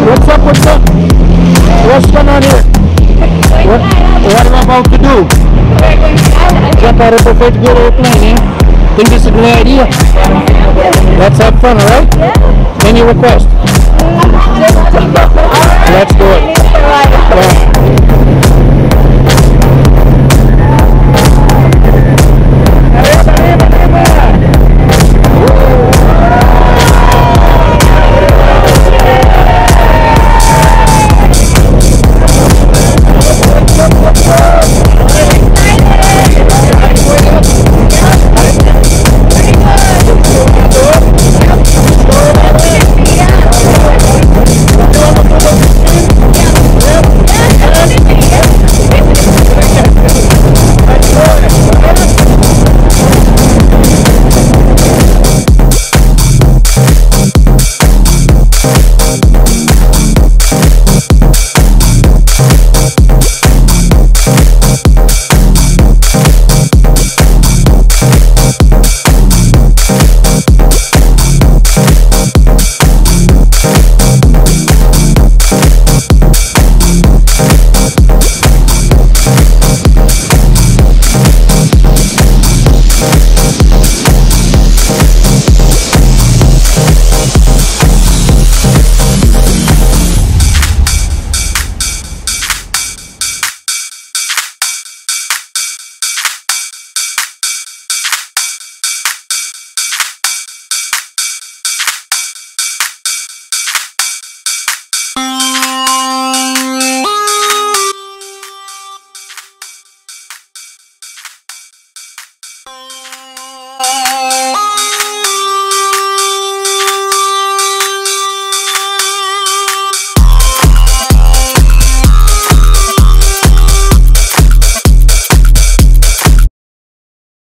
What's up? What's up? What's going on here? What am I about to do? Jump out of a big good airplane, eh? Think this is a good idea? Let's have fun, alright? Any request?